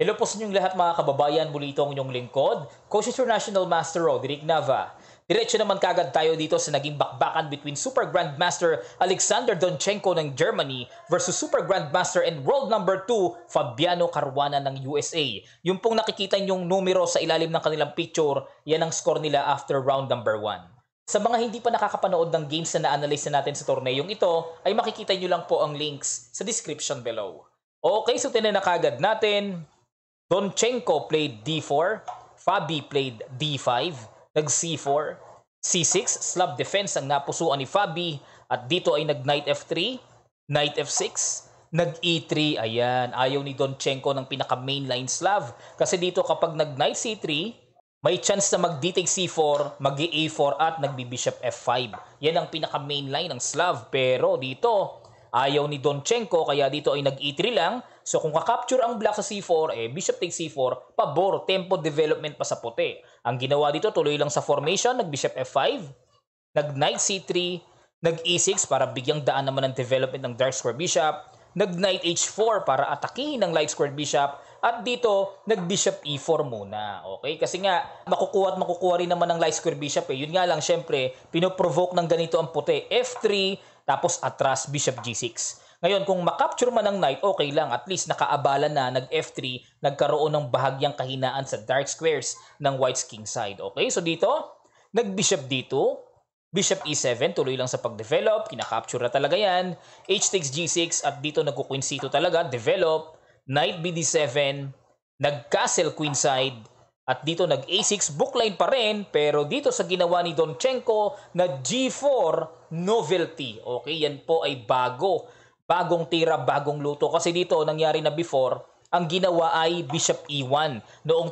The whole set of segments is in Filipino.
Hello po sa inyong lahat mga kababayan, muli ito ang inyong lingkod, Coach International Master Roderick Nava. Diretso naman kagad tayo dito sa naging bakbakan between Super Grandmaster Alexander Donchenko ng Germany versus Super Grandmaster and World number 2 Fabiano Caruana ng USA. Yung pong nakikita nyong numero sa ilalim ng kanilang picture, yan ang score nila after round number 1. Sa mga hindi pa nakakapanood ng games na na-analyze na natin sa torneyong ito, ay makikita nyo lang po ang links sa description below. Okay, so tinan na kagad natin. Donchenko played D4, Fabi played D5, nag-C4, C6, slab defense ang napusuan ni Fabi, at dito ay nag-Knight F3, Knight F6, nag-E3, ayan, ayaw ni Donchenko ng pinaka-mainline slav, kasi dito kapag nag-Knight C3, may chance na mag-D take C4, mag-A4 at nag-Bishop F5. Yan ang pinaka-mainline ng slav, pero dito, ayaw ni Donchenko, kaya dito ay nag-E3 lang. So kung kakapture ang black sa C4, Bishop takes C4, pabor, tempo development pa sa puti. Ang ginawa dito, tuloy lang sa formation, nag-Bishop F5, nag-Knight C3, nag-E6 para bigyang daan naman ng development ng dark square bishop, nag-Knight H4 para atakihin ng light square bishop, at dito, nag-Bishop E4 muna. Okay? Kasi nga, makukuha at makukuha rin naman ng light square bishop. Yun nga lang, syempre, pinoprovoke ng ganito ang puti. F3, tapos atras, Bishop G6. Ngayon, kung makapture man ng knight, okay lang. At least nakaabala na, nag-F3, nagkaroon ng bahagyang kahinaan sa dark squares ng white's king side. Okay, so dito, nag-Bishop D2, Bishop E7, tuloy lang sa pag-develop, kinakapture na talaga yan. H takes G6, at dito nag-Queen C2 talaga, develop, Knight BD7, nag-Castle Queen side, at dito nag-A6, bookline pa rin, pero dito sa ginawa ni Donchenko na G4 novelty. Okay, yan po ay bago. Bagong tira, bagong luto. Kasi dito, nangyari na before, ang ginawa ay Bishop E1. Noong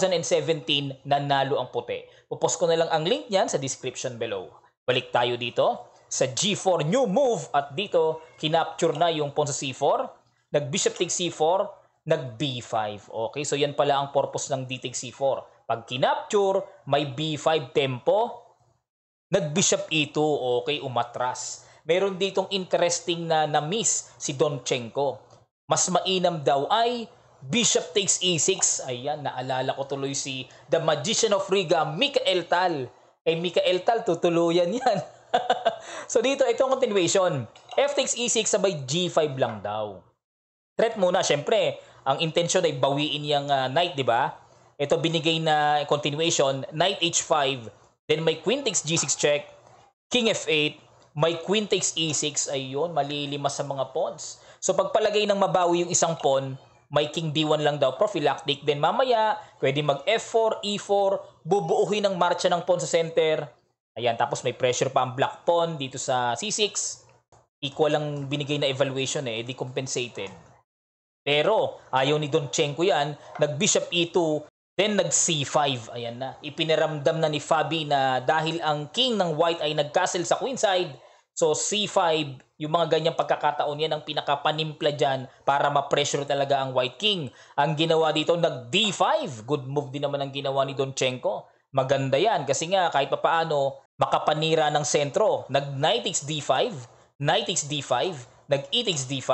2017, nanalo ang puti. Pupost ko na lang ang link niyan sa description below. Balik tayo dito sa G4 new move, at dito, kinapture na yung pawn sa C4, nag-Bishop takes C4, nag-B5. Okay, so yan pala ang purpose ng D takes C4. Pag kinapture, may B5 tempo, nag-Bishop E2, okay, umatras. Meron ditong interesting na na-miss si Donchenko. Mas mainam daw ay Bishop takes E6. Ayan, naalala ko tuloy si The Magician of Riga, Mikael Tal. Mikael Tal, tutuluyan yan. So dito, itong continuation. F takes E6 sabay G5 lang daw. Threat muna, syempre, ang intention ay bawiin yung knight, di ba? Ito binigay na continuation, Knight H5, then may Queen takes G6 check, King F8, may Queen takes E6, ayun, malilimas sa mga pawns. So pagpalagay ng mabawi yung isang pawn, may King B1 lang daw, prophylactic. Then mamaya, pwede mag F4, E4, bubuuhin ng marcha ng pawn sa center. Ayan, tapos may pressure pa ang black pawn dito sa C6. Equal lang binigay na evaluation di compensated. Pero ayaw ni Donchenko yan, nag-Bishop E2, then nag-C5. Ayan na. Ipiniramdam na ni Fabi na dahil ang king ng white ay nag-castle sa queen side, so C5, yung mga ganyang pagkakataon, yan ang pinakapanimpla dyan para ma-pressure talaga ang white king. Ang ginawa dito, nag-D5. Good move din naman ang ginawa ni Donchenko. Maganda yan kasi nga kahit papaano makapanira ng sentro. Nag-Knight takes D5, Knight takes D5, nag-E takes D5,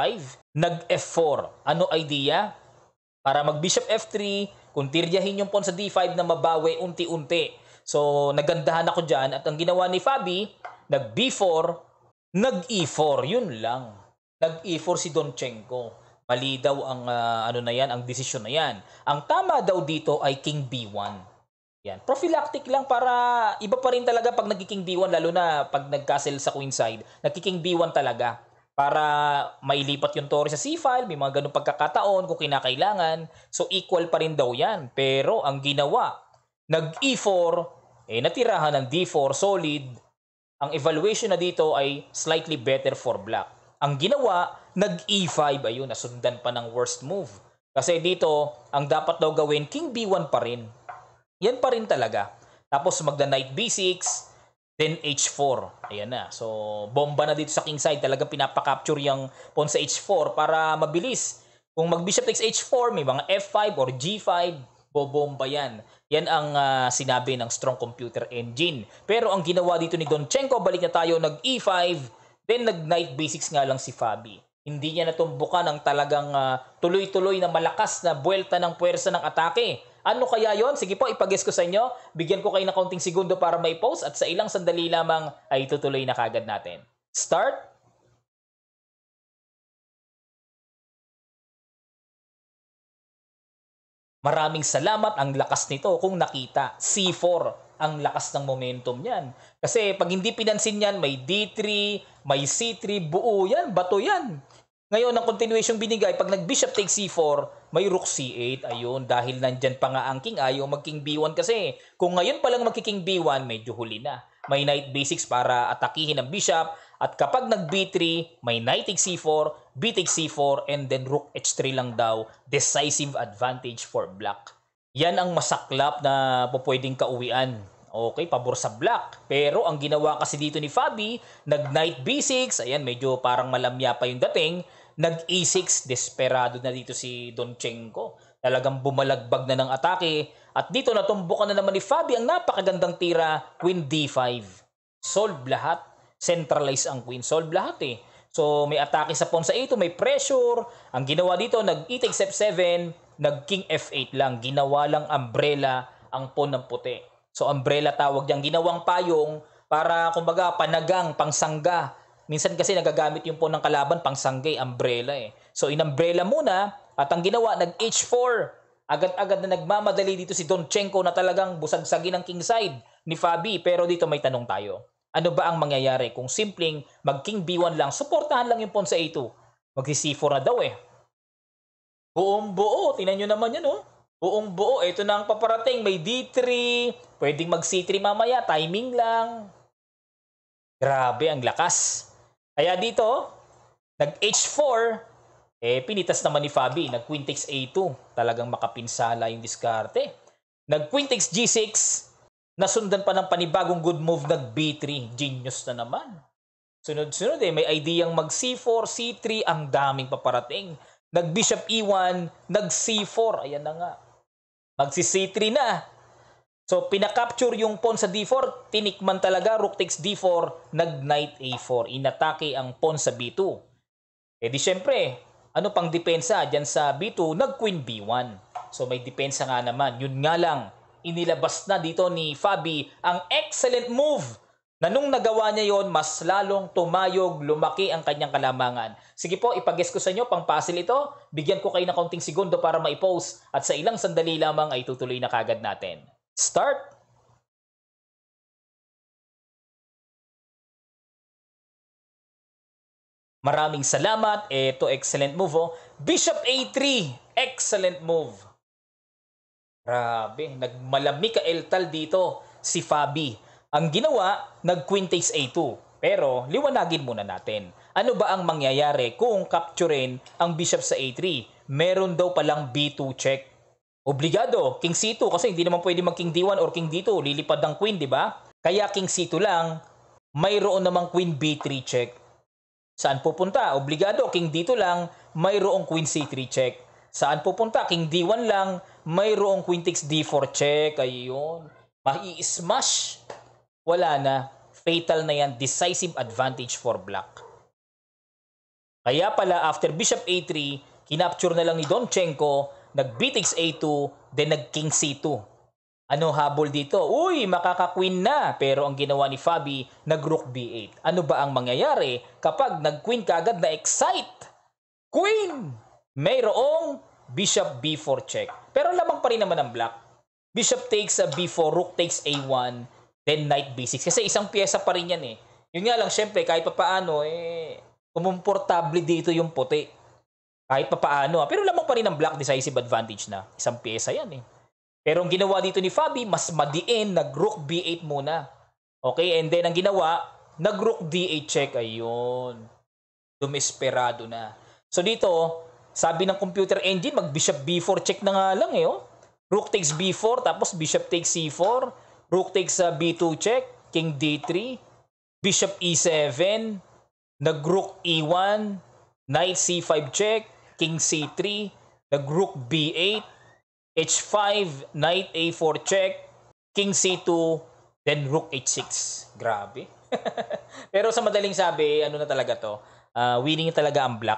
nag-F4. Ano idea? Para mag-Bishop F3, kuntiryahin yung pawn sa D5 na mabawi unti-unti. So, nagandahan ako dyan. At ang ginawa ni Fabi, nag-B4, nag-E4. Yun lang. Nag-E4 si Donchenko. Mali daw ang, ang desisyon na yan. Ang tama daw dito ay King B1. Yan. Prophylactic lang para iba pa rin talaga pag nag-King B1, lalo na pag nag-castle sa queen side. Nag-King B1 talaga. Para mailipat yung tore sa C5, may mga ganung pagkakataon kung kinakailangan. So, equal pa rin daw yan. Pero, ang ginawa, nag-E4, natirahan ng D4, solid. Ang evaluation na dito ay slightly better for black. Ang ginawa, nag-E5, ayun, nasundan pa ng worst move. Kasi dito, ang dapat daw gawin, King B1 pa rin. Yan pa rin talaga. Tapos, magda-Knight B6, then H4. Ayan na. So, bomba na dito sa king side. Talagang pinapakapture yung pawn sa H4 para mabilis. Kung mag-Bishop takes H4, may mga F5 or G5, bobomba yan. Yan ang sinabi ng strong computer engine. Pero ang ginawa dito ni Donchenko, balik na tayo, nag-E5, then nag-Knight B6 nga lang si Fabi. Hindi niya natumbukan ang talagang tuloy-tuloy na malakas na buwelta ng puwersa ng atake. Ano kaya yon? Sige po, ipag-guess ko sa inyo. Bigyan ko kayo ng kaunting segundo para mai-post at sa ilang sandali lamang ay tutuloy na kagad natin. Start! Maraming salamat, ang lakas nito kung nakita. C4, ang lakas ng momentum niyan. Kasi pag hindi pinansin yan, may D3, may C3, buo yan, bato yan. Ngayon, ang continuation binigay, pag nag-bishop takes C4, may rook C8. Ayun, dahil nandyan pa nga ang king, ayaw mag-king B1 kasi. Kung ngayon pa lang mag-king B1, medyo huli na. May knight B6 para atakihin ang bishop. At kapag nag-B3, may knight takes C4, B takes C4, and then rook H3 lang daw. Decisive advantage for black. Yan ang masaklap na pwedeng kauwian. Okay, pabor sa black. Pero ang ginawa kasi dito ni Fabi, nag-knight B6, ayan, medyo parang malamya pa yung dating. Nag-E6, desperado na dito si Donchenko. Talagang bumalagbag na ng atake. At dito natumbukan na naman ni Fabi ang napakagandang tira, Queen D5. Solve lahat. Centralize ang queen. Solve lahat eh. So may atake sa pawn sa A2, may pressure. Ang ginawa dito, nag-E takes F7, nag-King F8 lang. Ginawa lang umbrella ang pawn ng puti. So umbrella tawag dyan. Ginawang payong para kumbaga panagang, pangsangga. Minsan kasi nagagamit yung pawn ng kalaban, pangsanggay, umbrella eh. So in-umbrella muna at ang ginawa, nag-H4. Agad-agad na nagmamadali dito si Donchenko na talagang busagsagin ng king side ni Fabi. Pero dito may tanong tayo. Ano ba ang mangyayari kung simpleng mag-king B1 lang, suportahan lang yung pawn sa A2? Mag-C4 na daw eh. Buong buo, tingnan nyo naman yan oh. Buong buo, ito na ang paparating, may D3, pwedeng mag-C3 mamaya, timing lang. Grabe, ang lakas. Kaya dito, nag-H4, pinitas naman ni Fabi, nag-Queen takes A2, talagang makapinsala yung diskarte. Nag-Queen takes G6, nasundan pa ng panibagong good move, nag-B3. Genius na naman. Sunod-sunod may ideyang mag-C4, C3, ang daming paparating. Nag-Bishop E1, nag-C4, ayan na nga. Magsi-C3 na. So, pinakapture yung pawn sa D4, tinikman talaga, rook takes D4, nag-Knight A4. Inatake ang pawn sa B2. Di syempre, ano pang depensa dyan sa B2, nag-Queen B1. So, may depensa nga naman. Yun nga lang, inilabas na dito ni Fabi ang excellent move na nung nagawa niya yon, mas lalong tumayog, lumaki ang kanyang kalamangan. Sige po, ipag-guess ko sa inyo, pang puzzle ito. Bigyan ko kayo ng kaunting segundo para ma-post at sa ilang sandali lamang ay tutuloy na kagad natin. Start! Maraming salamat. Ito, excellent move oh. Bishop A3, excellent move. Grabe, nagmalami ka eltal dito si Fabi. Ang ginawa, nag-Queen takes A2. Pero liwanagin muna natin. Ano ba ang mangyayari kung capturein ang bishop sa A3? Meron daw palang B2 check. Obligado, King C2 kasi hindi naman pwede mag-King D1 or King D2. Lilipad ng Queen, di ba? Kaya King C2 lang, mayroon namang Queen B3 check. Saan pupunta? Obligado, King D2 lang, mayroong Queen C3 check. Saan pupunta? King D1 lang, mayroong Queen takes D4 check. Ayun. Mai-smash. Wala na. Fatal na yan. Decisive advantage for black. Kaya pala, after Bishop A3, kinapture na lang ni Donchenko, nag-B takes A2, then nag-King C2. Ano habol dito? Uy, makaka-queen na. Pero ang ginawa ni Fabi, nag-Rook B8. Ano ba ang mangyayari kapag nag-queen kagad na excite? Queen! Mayroong Bishop B4 check. Pero lamang pa rin naman ang black. Bishop takes a B4, Rook takes A1, then Knight B6. Kasi isang pyesa pa rin yan eh. Yun nga lang, syempre, kahit pa paano, kumumportable dito yung puti. Kahit pa paano. Pero lamang pa rin ang black, decisive advantage na. Isang pyesa yan eh. Pero ang ginawa dito ni Fabi, mas madiin, nag-Rook B8 muna. Okay, and then ang ginawa, nag-Rook D8 check. Ayun. Dumesperado na. So dito, sabi ng computer engine, mag-Bishop B4 check na nga lang eh. Oh. Rook takes B4, tapos Bishop takes C4. Rook takes B2 check. King D3. Bishop E7. Nag-Rook E1. Knight C5 check. King C3. Nag-Rook B8. H5. Knight A4 check. King C2. Then Rook H6. Grabe. Pero sa madaling sabi, ano na talaga to? Winning talaga ang black.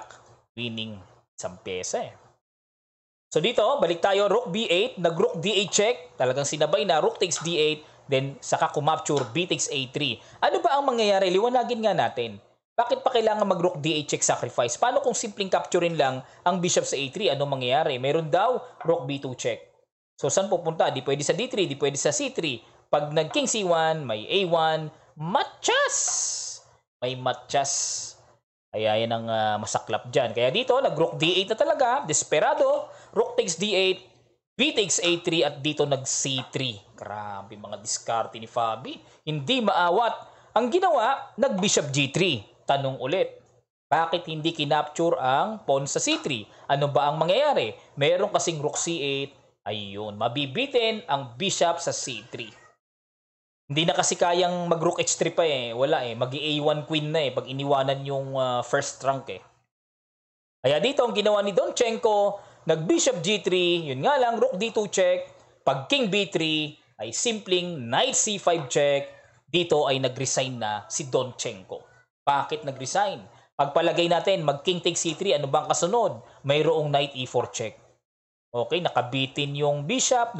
winning isang pyesa eh. So dito, balik tayo, rook b8, nag-rook d8 check, talagang sinabay na rook takes d8, then saka kumapture b takes a3. Ano ba ang mangyayari? Liwanagin nga natin. Bakit pa kailangan mag-rook d8 check sacrifice? Paano kung simpleng capturein lang ang bishop sa a3? Anong mangyayari? Meron daw rook b2 check. So saan pupunta? Di pwede sa d3, di pwede sa c3. Pag nag-king c1, may a1, matchas! May matchas. Kaya yan ang masaklap dyan. Kaya dito, nag-rook d8 na talaga. Desperado. Rook takes d8. B takes a3 at dito nag-c3. Grabe mga diskarte ni Fabi. Hindi maawat. Ang ginawa, nag-bishop g3. Tanong ulit. Bakit hindi kinapture ang pawn sa c3? Ano ba ang mangyayari? Meron kasing rook c8. Ayun, mabibitin ang bishop sa c3. Hindi na kasi kayang mag-rook h3 pa eh. Wala eh. Mag-a1 queen na eh. Pag iniwanan yung first rank eh. Kaya dito ang ginawa ni Donchenko, nag-bishop g3. Yun nga lang, rook d2 check. Pag king b3 ay simpleng knight c5 check. Dito ay nag-resign na si Donchenko. Bakit nag-resign? Pagpalagay natin, mag-king take c3. Ano bang kasunod? Mayroong knight e4 check. Okay, nakabitin yung bishop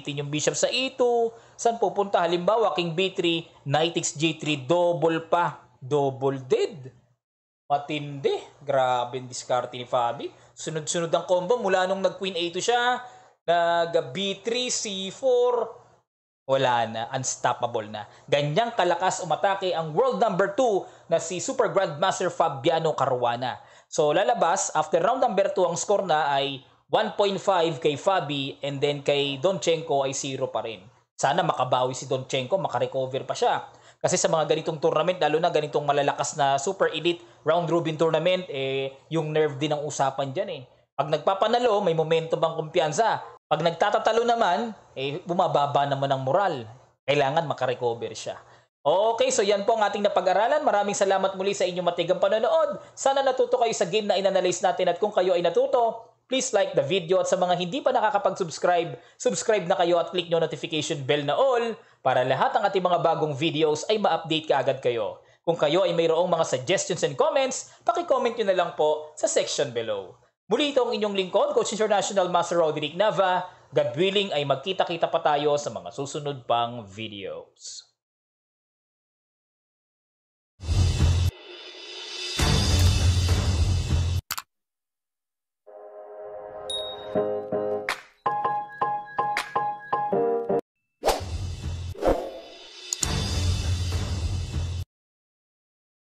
sa e2. Saan pupunta? Halimbawa, king b3, knight takes g3, double pa. Double dead. Matindi. Grabe yung diskarte ni Fabi. Sunod-sunod ang combo mula nung nag-queen a2 siya, nag-b3, c4, wala na. Unstoppable na. Ganyang kalakas umatake ang world number 2 na si Super Grandmaster Fabiano Caruana. So, lalabas, after round number 2, ang score na ay 1.5 kay Fabi and then kay Donchenko ay 0 pa rin. Sana makabawi si Donchenko, makarecover pa siya. Kasi sa mga ganitong tournament, lalo na ganitong malalakas na super elite round robin tournament, yung nerve din ang usapan dyan eh. Pag nagpapanalo, may momentum ang kumpiyansa. Pag nagtatatalo naman, bumababa naman ang moral. Kailangan makarecover siya. Okay, so yan po ang ating napag-aralan. Maraming salamat muli sa inyong matigang panonood. Sana natuto kayo sa game na inanalyze natin at kung kayo ay natuto, please like the video at sa mga hindi pa nakakapag-subscribe, subscribe na kayo at click nyo notification bell na all para lahat ng ating mga bagong videos ay ma-update kaagad kayo. Kung kayo ay mayroong mga suggestions and comments, paki-comment nyo na lang po sa section below. Muli ito ang inyong lingkod, Coach International Master Roderick Nava. God willing ay magkita-kita pa tayo sa mga susunod pang videos.